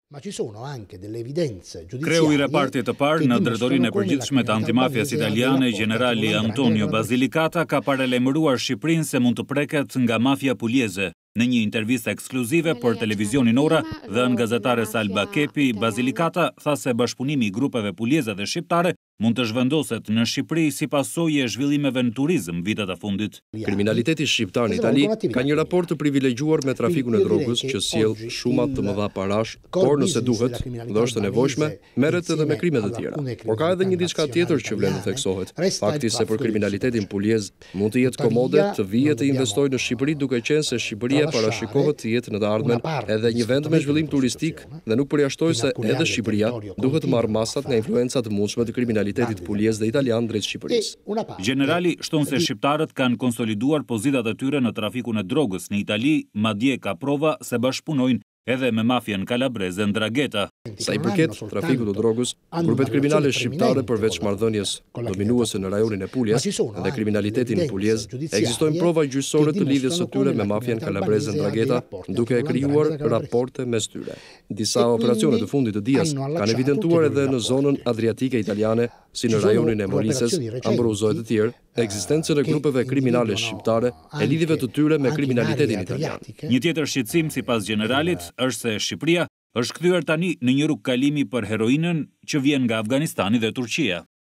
Kreu I repartit të parë në drejtorinë e përgjithshme të antimafjas italiane, generali Antonio Basilicata, ka paralajmëruar Shqipërinë se mund të preket nga mafia pulieze. Në një intervistë ekskluzive për televizionin Ora dhe në gazetares Alba Kepi, Basilicata tha se bashkëpunimi I grupeve pulieze dhe shqiptare mund të zhvendoset në Shqipëri si pasojë e zhvillimeve në turizëm vitet e fundit. Kriminaliteti shqiptar në Itali ka një raport të privilegjuar me trafikun e drogës që sjell shumë të mëdha parash, por nëse duhet dhe është e nevojshme, merret edhe me krime të tjera. Por ka edhe një diçka tjetër që vlen të theksohet. Fakti se për kriminalitetin puliez mund të jetë komode të vijë të investojë në Shqipëri duke qenë se Shqipëria parashikohet të jetë në të ardhmen edhe një vend me zhvillim turistik dhe nuk përjashtoj se edhe Shqipëria duhet të marrë masat nga influencat të mundshme të kriminalitetit puliez dhe italian drejt Shqipërisë. Generali shton se shqiptarët kanë konsoliduar pozitat e tyre në trafikun e drogës në Itali, madje ka prova se bashkëpunojnë edhe me mafien kalabreze Ndragheta. Sa I përket trafikut të drogës, grupet kriminale shqiptare përveç marrëdhënies dominuese në rajonin e Puljes dhe kriminalitetin puliez, ekzistojnë prova gjyqësore të lidhjes së tyre me mafien kalabreze Ndragheta, duke krijuar raporte mes tyre. Disa operacione të fundit të dias kanë evidentuar edhe në zonën adriatike italiane, si në rajonin e Morises, Ambruzzo e të tjerë, ekzistencën e grupeve kriminale shqiptare e lidhjeve të tyre me kriminalitetin italian. Një tjetër shqetësim sipas generalit është se Shqipëria është kthyer tani në një rrugë kalimi për heroinën që vjen nga Afganistani dhe Turqia.